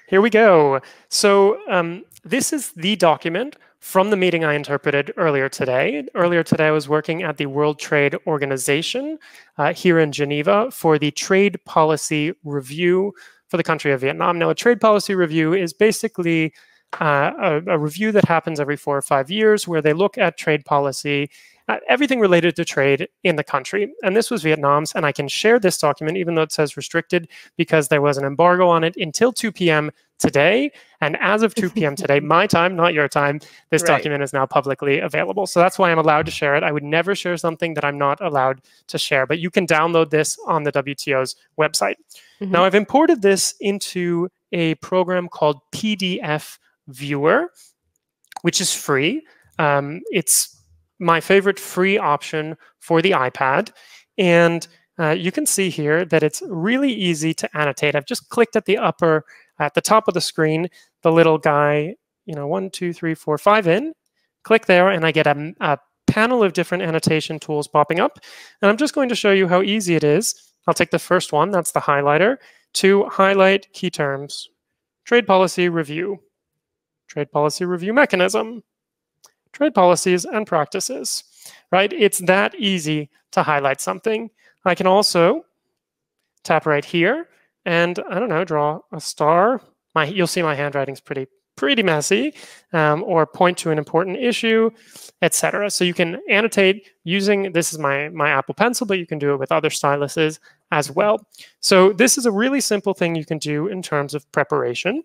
Here we go. So this is the document from the meeting I interpreted earlier today. Earlier today, I was working at the World Trade Organization here in Geneva for the trade policy review for the country of Vietnam. Now, a trade policy review is basically a review that happens every 4 or 5 years where they look at trade policy, everything related to trade in the country. And this was Vietnam's, and I can share this document even though it says restricted because there was an embargo on it until 2 p.m. today. And as of 2 p.m. today, my time, not your time, this document is now publicly available. So that's why I'm allowed to share it. I would never share something that I'm not allowed to share, but you can download this on the WTO's website. Now, I've imported this into a program called PDF Viewer, which is free. It's my favorite free option for the iPad. And you can see here that it's really easy to annotate. I've just clicked at the top of the screen, the little guy, 1, 2, 3, 4, 5 in, click there, and I get a panel of different annotation tools popping up. And I'm just going to show you how easy it is. I'll take the first one, that's the highlighter, to highlight key terms. Trade policy review, trade policy review mechanism, trade policies and practices, right? It's that easy to highlight something. I can also tap right here and, I don't know, draw a star. You'll see my handwriting's pretty messy, or point to an important issue, etc. So you can annotate using, this is my Apple Pencil, but you can do it with other styluses as well. So this is a really simple thing you can do in terms of preparation.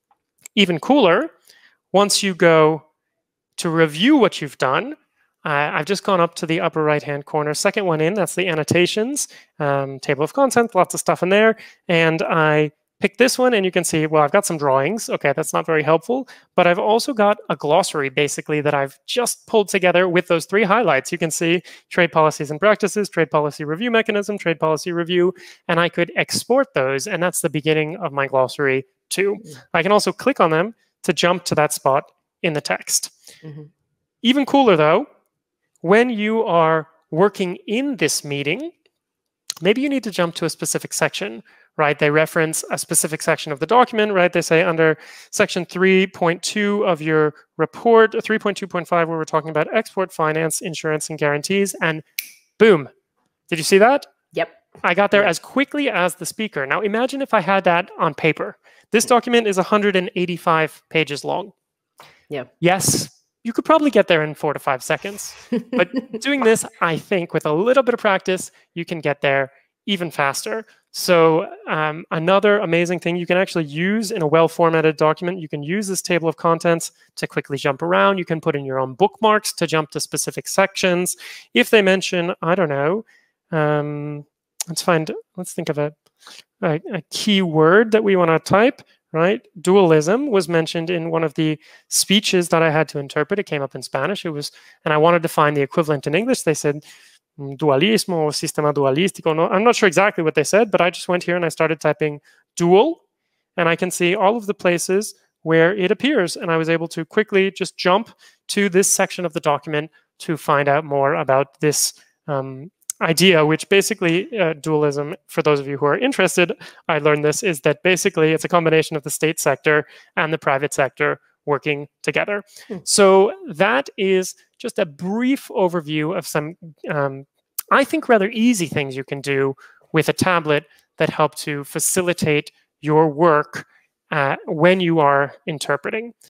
Even cooler, once you go to review what you've done, I've just gone up to the upper right-hand corner, second one in, that's the annotations, table of contents, lots of stuff in there. And I pick this one and you can see, well, I've got some drawings. Okay, that's not very helpful, but I've also got a glossary basically that I've just pulled together with those 3 highlights. You can see trade policies and practices, trade policy review mechanism, trade policy review, and I could export those. And that's the beginning of my glossary too. I can also click on them to jump to that spot in the text. Even cooler though, when you are working in this meeting, maybe you need to jump to a specific section, right? They reference a specific section of the document, right? They say under section 3.2 of your report, 3.2.5, where we're talking about export finance, insurance, and guarantees, and boom. Did you see that? Yep. I got there as quickly as the speaker. Now imagine if I had that on paper. This document is 185 pages long. Yeah. Yes, you could probably get there in 4 to 5 seconds. But doing this, I think, with a little bit of practice, you can get there even faster. So another amazing thing you can actually use in a well-formatted document, you can use this table of contents to quickly jump around. You can put in your own bookmarks to jump to specific sections. If they mention, I don't know, let's think of a key word that we want to type. Right? Dualism was mentioned in one of the speeches that I had to interpret. It came up in Spanish. And I wanted to find the equivalent in English. They said dualismo or sistema dualístico. No, I'm not sure exactly what they said, but I just went here and I started typing dual, and I can see all of the places where it appears. And I was able to quickly just jump to this section of the document to find out more about this idea, which basically dualism, for those of you who are interested, I learned this, is that basically it's a combination of the state sector and the private sector working together. So that is just a brief overview of some, I think, rather easy things you can do with a tablet that help to facilitate your work when you are interpreting.